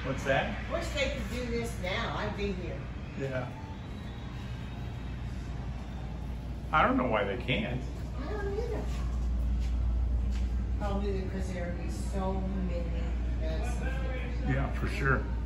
What's that? Wish they could do this now. I'd be here. Yeah. I don't know why they can't. I don't either. Probably because there would be so many. Yeah, for sure.